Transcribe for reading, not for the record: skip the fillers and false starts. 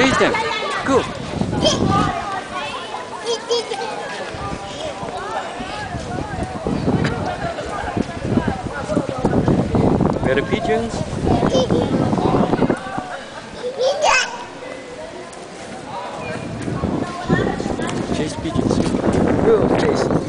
Chase them. Go. Where are the pigeons? Chase pigeons. Go, chase.